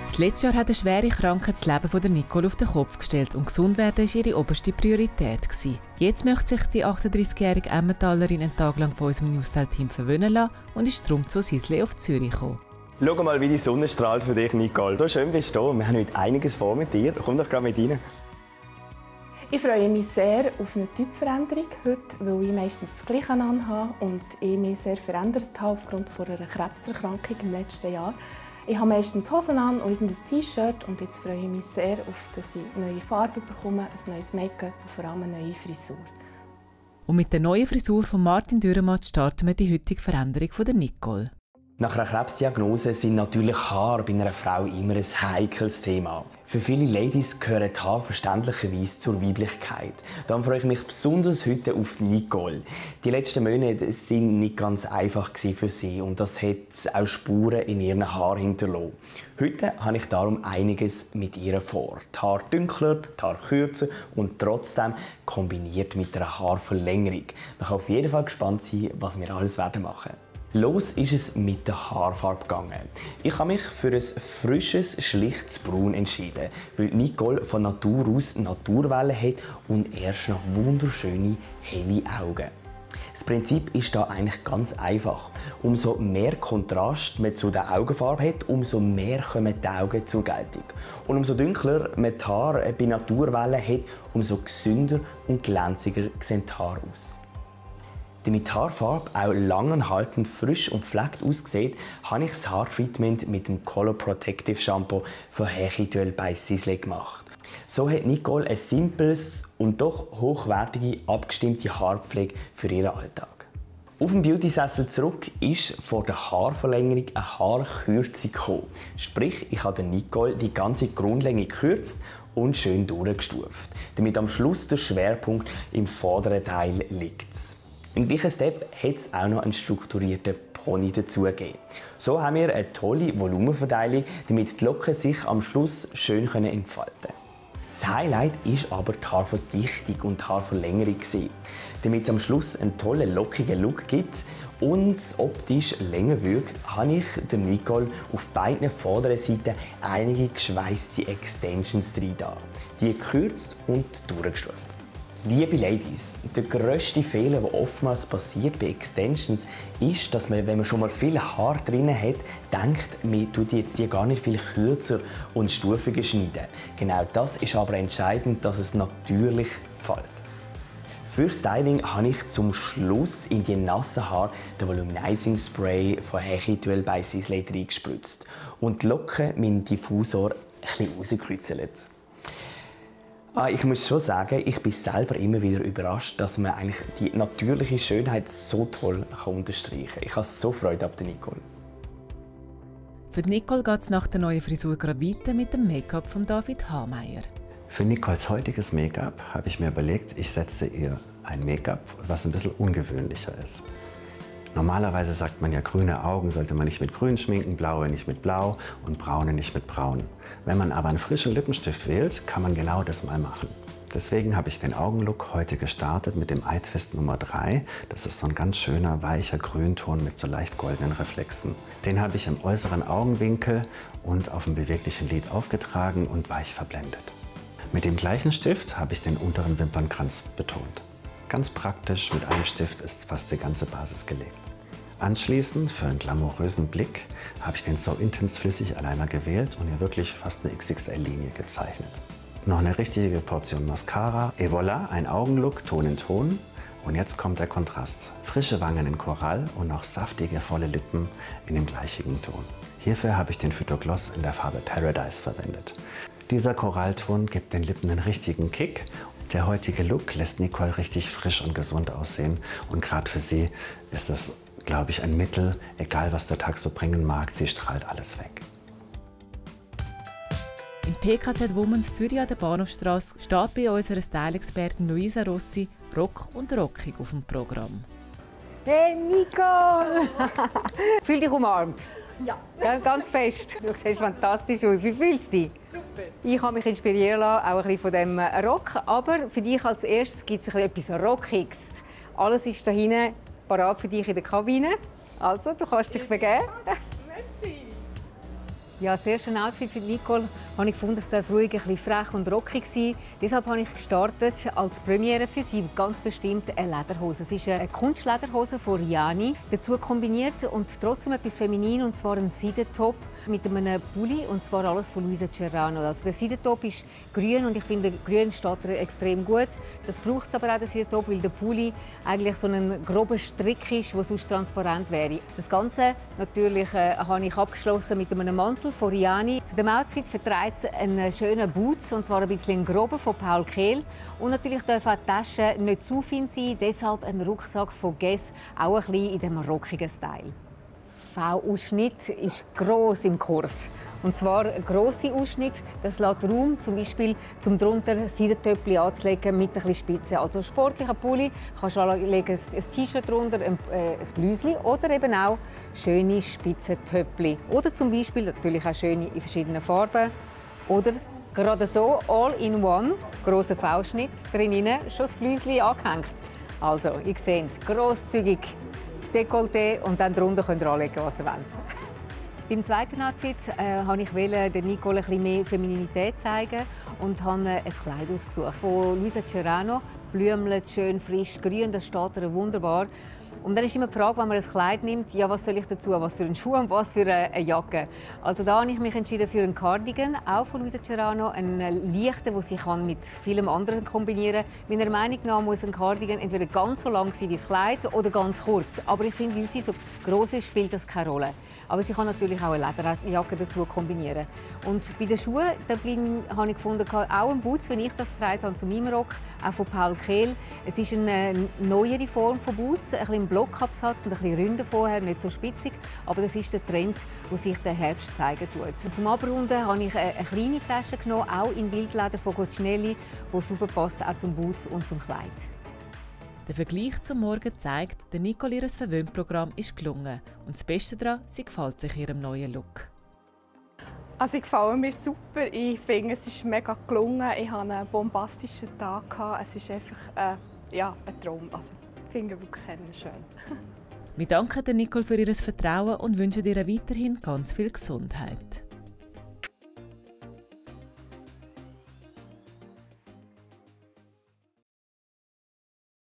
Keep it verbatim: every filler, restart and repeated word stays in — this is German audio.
Das letzte Jahr hat eine schwere Krankheit das Leben von Nicole auf den Kopf gestellt und gesund werden war ihre oberste Priorität. Jetzt möchte sich die achtunddreißigjährige Emmentalerin einen Tag lang von unserem Newstyle-Team verwöhnen lassen und ist darum zu Sisley auf Zürich gekommen. Schau mal, wie die Sonne strahlt für dich, Nicole. So schön bist du. Wir haben heute einiges vor mit dir. Komm doch gerade mit rein. Ich freue mich sehr auf eine Typveränderung heute, weil ich meistens das Gleiche anhabe und ich mich sehr verändert habe aufgrund einer Krebserkrankung im letzten Jahr. Ich habe meistens Hosen an und ein T-Shirt und jetzt freue ich mich sehr auf, dass ich neue Farbe bekomme, ein neues Make-up und vor allem eine neue Frisur. Und mit der neuen Frisur von Martin Dürrenmatt starten wir die heutige Veränderung von der Nicole. Nach einer Krebsdiagnose sind natürlich Haare bei einer Frau immer ein heikles Thema. Für viele Ladies gehören die Haare verständlicherweise zur Weiblichkeit. Darum freue ich mich besonders heute auf Nicole. Die letzten Monate waren nicht ganz einfach für sie und das hat auch Spuren in ihren Haaren hinterlassen. Heute habe ich darum einiges mit ihr vor. Die Haare dunkler, die Haare kürzer und trotzdem kombiniert mit einer Haarverlängerung. Man kann auf jeden Fall gespannt sein, was wir alles machen werden. Los ist es mit der Haarfarbe gegangen. Ich habe mich für ein frisches, schlichtes Braun entschieden, weil Nicole von Natur aus Naturwellen hat und erst noch wunderschöne, helle Augen. Das Prinzip ist da eigentlich ganz einfach. Umso mehr Kontrast man zu der Augenfarbe hat, umso mehr kommen die Augen zur Geltung. Und umso dunkler man die Haare bei Naturwellen hat, umso gesünder und glänziger sehen die Haare aus. Damit die Haarfarbe auch langanhaltend frisch und gepflegt aussieht, habe ich das Haartreatment mit dem Color Protective Shampoo von Hechituel bei Sisley gemacht. So hat Nicole ein simples und doch hochwertige, abgestimmte Haarpflege für ihren Alltag. Auf dem Beauty-Sessel zurück ist vor der Haarverlängerung eine Haarkürzung gekommen. Sprich, ich habe Nicole die ganze Grundlänge gekürzt und schön durchgestuft, damit am Schluss der Schwerpunkt im vorderen Teil liegt. Im gleichen Step hat es auch noch einen strukturierten Pony dazugegeben. So haben wir eine tolle Volumenverteilung, damit die Locken sich am Schluss schön entfalten können. Das Highlight ist aber die Haarverdichtung und die Haarverlängerung. Damit es am Schluss einen tollen, lockigen Look gibt und optisch länger wirkt, habe ich der Nicole auf beiden vorderen Seiten einige geschweisste Extensions drin, die gekürzt und durchgestuft. Liebe Ladies, der grösste Fehler, der oftmals passiert bei Extensions, ist, dass man, wenn man schon mal viele Haare drin hat, denkt, man tut jetzt die gar nicht viel kürzer und stufiger schneiden. Genau das ist aber entscheidend, dass es natürlich fällt. Für Styling habe ich zum Schluss in die nassen Haare den Volumizing Spray von Hechituel bei Sisley reingespritzt und die Locken mit dem Diffusor etwas rausgekritzelt. Ah, ich muss schon sagen, ich bin selber immer wieder überrascht, dass man eigentlich die natürliche Schönheit so toll kann unterstreichen kann. Ich habe so Freude ab der Nicole. Für Nicole geht es nach der neuen Frisur gerade weiter mit dem Make-up von David Hameyer. Für Nicoles heutiges Make-up habe ich mir überlegt, ich setze ihr ein Make-up, was ein bisschen ungewöhnlicher ist. Normalerweise sagt man ja, grüne Augen sollte man nicht mit grün schminken, blaue nicht mit blau und braune nicht mit braun. Wenn man aber einen frischen Lippenstift wählt, kann man genau das mal machen. Deswegen habe ich den Augenlook heute gestartet mit dem Eye Twist Nummer drei. Das ist so ein ganz schöner, weicher Grünton mit so leicht goldenen Reflexen. Den habe ich im äußeren Augenwinkel und auf dem beweglichen Lid aufgetragen und weich verblendet. Mit dem gleichen Stift habe ich den unteren Wimpernkranz betont. Ganz praktisch, mit einem Stift ist fast die ganze Basis gelegt. Anschließend, für einen glamourösen Blick, habe ich den So Intense Flüssig Eyeliner gewählt und hier wirklich fast eine X X L-Linie gezeichnet. Noch eine richtige Portion Mascara. Et voilà, ein Augenlook, Ton in Ton. Und jetzt kommt der Kontrast. Frische Wangen in Korall und noch saftige, volle Lippen in dem gleichen Ton. Hierfür habe ich den Phytogloss in der Farbe Paradise verwendet. Dieser Korallton gibt den Lippen einen richtigen Kick. Der heutige Look lässt Nicole richtig frisch und gesund aussehen. Und gerade für sie ist das, glaube ich, ein Mittel, egal was der Tag so bringen mag, sie strahlt alles weg. Im P K Z Womens Zürich an der Bahnhofstrasse steht bei unserer Style-Expertin Luisa Rossi Rock und Rockig auf dem Programm. Hey Nicole! Fühl dich umarmt. Ja. Ganz, ganz fest. Du siehst fantastisch aus. Wie fühlst du dich? Super. Ich habe mich inspirieren lassen, auch ein bisschen von dem Rock. Aber für dich als erstes gibt es etwas Rockiges. Alles ist da hinten parat für dich in der Kabine. Also, du kannst dich begeben. Merci. Ja, das erste Outfit für Nicole habe ich gefunden, es darf ruhig ein bisschen frech und rockig sein. Deshalb habe ich gestartet als Premiere für sie ganz bestimmt eine Lederhose. Es ist eine Kunstlederhose von Riani, dazu kombiniert und trotzdem etwas feminin, und zwar ein Seidentop mit einem Pulli, und zwar alles von Luisa Cerrano. Also der Seidentop ist grün und ich finde, grün steht ihr extrem gut. Das braucht es aber auch, der Seidentop, weil der Pulli eigentlich so ein grober Strick ist, der sonst transparent wäre. Das Ganze natürlich äh, habe ich abgeschlossen mit einem Mantel von Riani. Zu dem Outfit verträgt es einen schönen Boots, und zwar ein bisschen groben von Paul Kehl. Und natürlich dürfen auch die Taschen nicht zu fein sein, deshalb ein Rucksack von Guess, auch ein bisschen in diesem rockigen Style. V-Ausschnitt ist gross im Kurs. Und zwar ein grosser Ausschnitt, das lässt Raum, zum Beispiel zum drunter Seidentöpfchen anzulegen mit ein bisschen Spitze. Also sportlicher Pulli, kannst du anlegen, ein T-Shirt drunter, ein, äh, ein Blüsli oder eben auch schöne spitze Töpfchen. Oder zum Beispiel natürlich auch schöne in verschiedenen Farben. Oder gerade so all in one, grosser V-Schnitt, drinnen schon das Blüsli angehängt. Also, ihr seht, grosszügig Dekolleté und dann drunter könnt ihr anlegen, was ihr wollt. Beim zweiten Outfit äh, wollte ich der Nicole ein bisschen mehr Femininität zeigen und habe ein Kleid ausgesucht von Luisa Cerrano. Blümelt, schön frisch, grün, das steht ihr wunderbar. Und dann ist immer die Frage, wenn man ein Kleid nimmt, ja, was soll ich dazu, was für einen Schuh und was für eine Jacke. Also da habe ich mich entschieden für einen Cardigan, auch von Luisa Cerrano, einen leichten, den ich mit vielem anderen kombinieren kann. Meiner Meinung nach muss ein Cardigan entweder ganz so lang sein wie das Kleid oder ganz kurz. Aber ich finde, weil sie so gross ist, spielt das keine Rolle. Aber sie kann natürlich auch eine Lederjacke dazu kombinieren. Und bei den Schuhen da bin, habe ich gefunden, auch ein Boots, wenn ich das getragen habe, zu meinem Rock, auch von Paul Kehl. Es ist eine neuere Form von Boots, ein bisschen Blockabsatz und ein bisschen ründer vorher, nicht so spitzig. Aber das ist der Trend, der sich der Herbst zeigen tut. Und zum Abrunden habe ich eine kleine Tasche genommen, auch in Wildleder von Goccinelli, die super passt, auch zum Boots und zum Kleid. Der Vergleich zum Morgen zeigt, der Nicole ihr Verwöhnprogramm ist gelungen. Und das Beste daran, sie gefällt sich ihrem neuen Look. Also ich gefällt mir super. Ich finde, es ist mega gelungen. Ich hatte einen bombastischen Tag. Es ist einfach äh, ja, ein Traum. Also, ich finde wirklich schön. Wir danken der Nicole für ihr Vertrauen und wünschen ihr weiterhin ganz viel Gesundheit.